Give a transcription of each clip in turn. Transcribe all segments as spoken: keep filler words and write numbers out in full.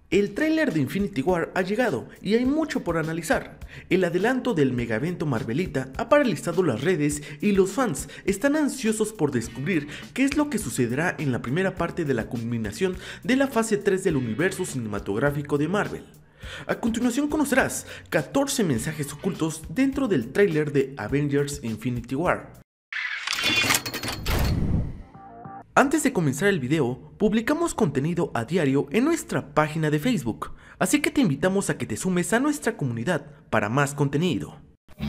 El tráiler de Infinity War ha llegado y hay mucho por analizar. El adelanto del mega evento Marvelita ha paralizado las redes y los fans están ansiosos por descubrir qué es lo que sucederá en la primera parte de la culminación de la fase tres del universo cinematográfico de Marvel. A continuación conocerás catorce mensajes ocultos dentro del tráiler de Avengers Infinity War. Antes de comenzar el video, publicamos contenido a diario en nuestra página de Facebook, así que te invitamos a que te sumes a nuestra comunidad para más contenido.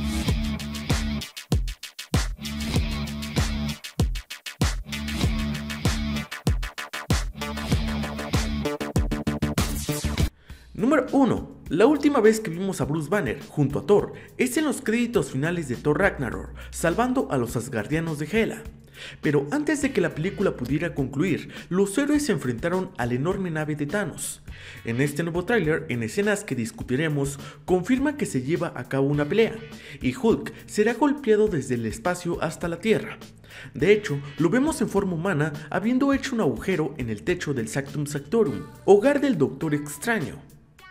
Número uno. La última vez que vimos a Bruce Banner junto a Thor es en los créditos finales de Thor Ragnarok, salvando a los Asgardianos de Hela. Pero antes de que la película pudiera concluir, los héroes se enfrentaron a la enorme nave de Thanos. En este nuevo tráiler, en escenas que discutiremos, confirma que se lleva a cabo una pelea, y Hulk será golpeado desde el espacio hasta la Tierra. De hecho, lo vemos en forma humana habiendo hecho un agujero en el techo del Sanctum Sanctorum, hogar del Doctor Extraño.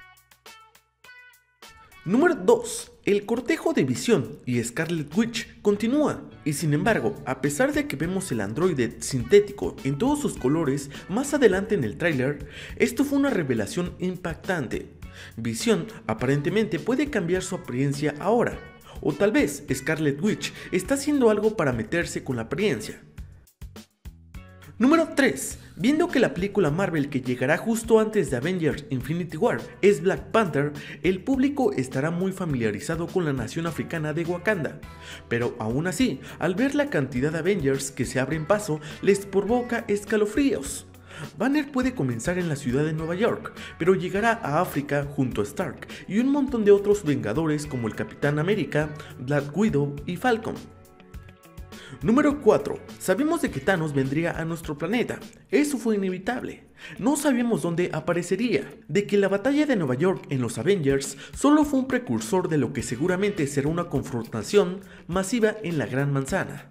Número dos. El cortejo de Visión y Scarlet Witch continúa, y sin embargo, a pesar de que vemos el androide sintético en todos sus colores más adelante en el tráiler, esto fue una revelación impactante. Visión aparentemente puede cambiar su apariencia ahora, o tal vez Scarlet Witch está haciendo algo para meterse con la apariencia. Número tres. Viendo que la película Marvel que llegará justo antes de Avengers Infinity War es Black Panther, el público estará muy familiarizado con la nación africana de Wakanda. Pero aún así, al ver la cantidad de Avengers que se abren paso, les provoca escalofríos. Banner puede comenzar en la ciudad de Nueva York, pero llegará a África junto a Stark y un montón de otros Vengadores como el Capitán América, Black Widow y Falcon. Número cuatro. Sabemos de que Thanos vendría a nuestro planeta, eso fue inevitable. No sabíamos dónde aparecería, de que la batalla de Nueva York en los Avengers solo fue un precursor de lo que seguramente será una confrontación masiva en la Gran Manzana.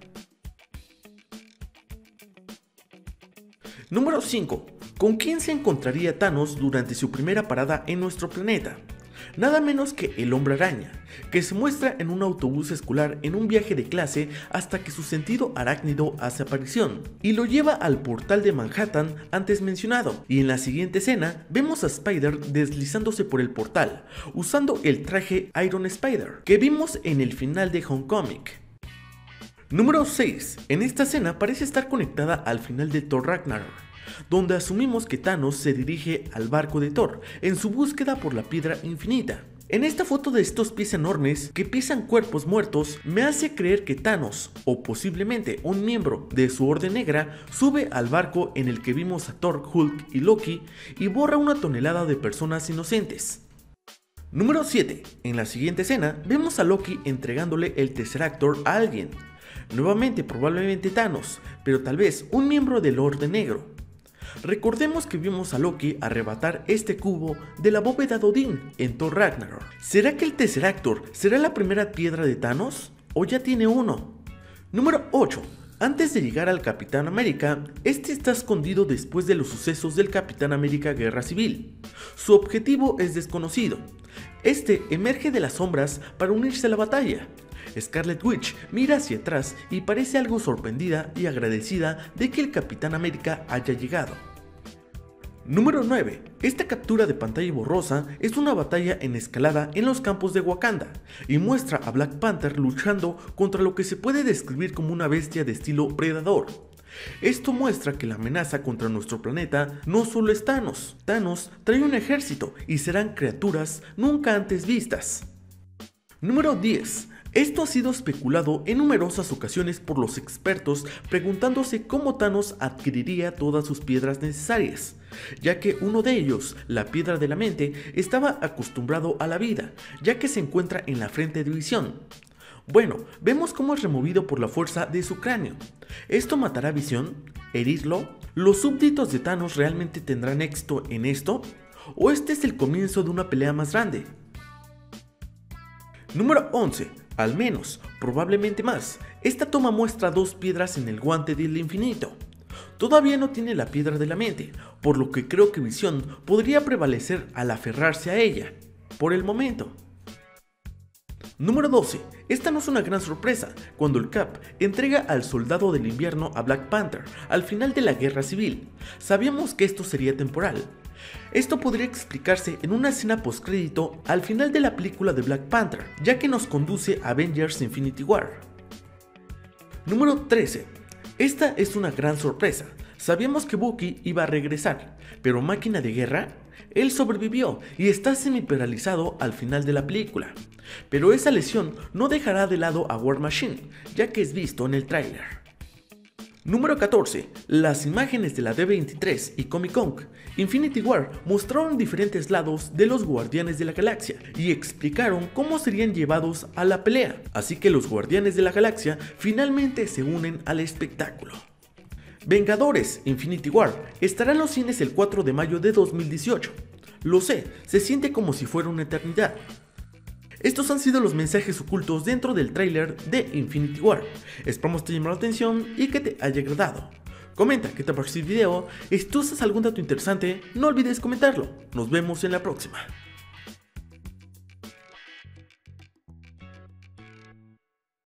Número cinco. ¿Con quién se encontraría Thanos durante su primera parada en nuestro planeta? Nada menos que el Hombre Araña, que se muestra en un autobús escolar en un viaje de clase hasta que su sentido arácnido hace aparición y lo lleva al portal de Manhattan antes mencionado, y en la siguiente escena vemos a Spider deslizándose por el portal, usando el traje Iron Spider, que vimos en el final de Homecoming. Número seis. En esta escena parece estar conectada al final de Thor Ragnarok, donde asumimos que Thanos se dirige al barco de Thor en su búsqueda por la piedra infinita. En esta foto de estos pies enormes que pisan cuerpos muertos me hace creer que Thanos, o posiblemente un miembro de su Orden Negra, sube al barco en el que vimos a Thor, Hulk y Loki y borra una tonelada de personas inocentes. Número siete. En la siguiente escena vemos a Loki entregándole el Tesseractor a alguien. Nuevamente probablemente Thanos, pero tal vez un miembro del Orden Negro. Recordemos que vimos a Loki arrebatar este cubo de la bóveda de Odín en Thor Ragnarok. ¿Será que el Tesseractor será la primera piedra de Thanos? ¿O ya tiene uno? Número ocho. Antes de llegar al Capitán América, este está escondido después de los sucesos del Capitán América Guerra Civil. Su objetivo es desconocido. Este emerge de las sombras para unirse a la batalla. Scarlet Witch mira hacia atrás y parece algo sorprendida y agradecida de que el Capitán América haya llegado. Número nueve. Esta captura de pantalla borrosa es una batalla en escalada en los campos de Wakanda y muestra a Black Panther luchando contra lo que se puede describir como una bestia de estilo predador. Esto muestra que la amenaza contra nuestro planeta no solo es Thanos. Thanos trae un ejército y serán criaturas nunca antes vistas. Número diez. Esto ha sido especulado en numerosas ocasiones por los expertos preguntándose cómo Thanos adquiriría todas sus piedras necesarias, ya que uno de ellos, la piedra de la mente, estaba acostumbrado a la vida, ya que se encuentra en la frente de Visión. Bueno, vemos cómo es removido por la fuerza de su cráneo. ¿Esto matará a Visión? ¿Herirlo? ¿Los súbditos de Thanos realmente tendrán éxito en esto? ¿O este es el comienzo de una pelea más grande? Número once. Al menos, probablemente más, esta toma muestra dos piedras en el guante del infinito. todavía no tiene la piedra de la mente, por lo que creo que Visión podría prevalecer al aferrarse a ella, por el momento. Número doce. Esta no es una gran sorpresa, cuando el Cap entrega al Soldado del Invierno a Black Panther al final de la Guerra Civil. Sabíamos que esto sería temporal. Esto podría explicarse en una escena postcrédito al final de la película de Black Panther, ya que nos conduce a Avengers Infinity War. Número trece. Esta es una gran sorpresa. Sabíamos que Bucky iba a regresar, pero Máquina de Guerra, él sobrevivió y está semi-paralizado al final de la película. Pero esa lesión no dejará de lado a War Machine, ya que es visto en el tráiler. Número catorce. Las imágenes de la D veintitrés y Comic Con Infinity War mostraron diferentes lados de los Guardianes de la Galaxia y explicaron cómo serían llevados a la pelea, así que los Guardianes de la Galaxia finalmente se unen al espectáculo. Vengadores Infinity War estará en los cines el cuatro de mayo de dos mil dieciocho. Lo sé, se siente como si fuera una eternidad. Estos han sido los mensajes ocultos dentro del tráiler de Infinity War. Esperamos te llamó la atención y que te haya agradado. Comenta qué te pareció el video y si tú sabes algún dato interesante, no olvides comentarlo. Nos vemos en la próxima.